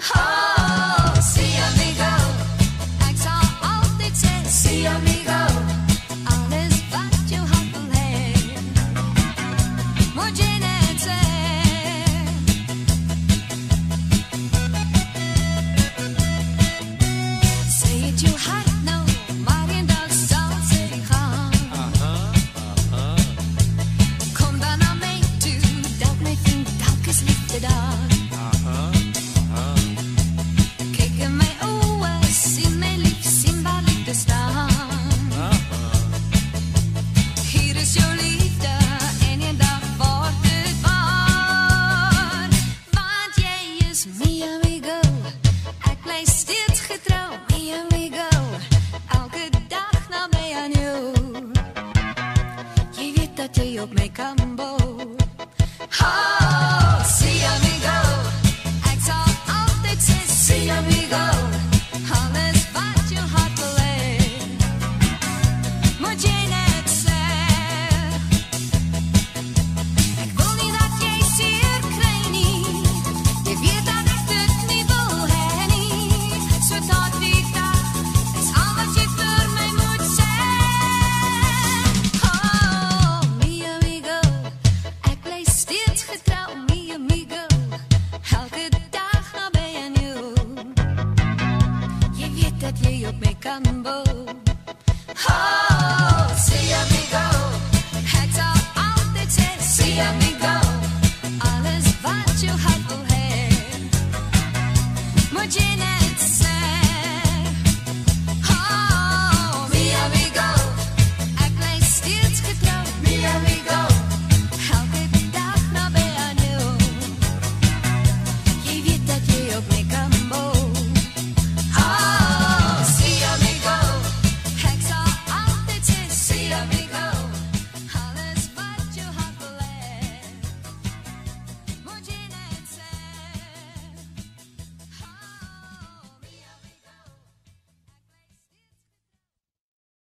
Oh, sí, amigo. Ik zal altijd zeggen, sí, amigo. Alles wat je hart wil hebben, moet je net zeggen. Zeg het je hart nou, maar in dag zal ze gaan. Kom dan naar mij toe, dat mij vindt telkens liefde daar. Kijk in mijn ogen, zie mijn lief, zie waar liefde staan. Hier is jouw liefde en je dag wordt het waar. Want jij is mi amigo, ik blijf steeds getrouw, mi amigo. Elke dag naar mij aan jou. Je weet dat jij op mij kan bouwen. Oh, sí, amigo. Ik zal altijd zeggen, sí, amigo. Alles wat je hart wil hebben, moet je net zeggen. Ik wil niet dat jij zeer krijgt niet. Je weet dat ik het niet wil hebben niet. Zo tot die dag is al wat je voor mij moet zeggen. Oh, mi amigo. Ik blijf steeds getrouw, mi amigo. Elke dag naar bij aan jou. Je weet dat jij op mij kan bouwen. Oh, sí, amigo. Ik zal altijd zeggen, sí, amigo. Alles wat je hart wil hebben, moet je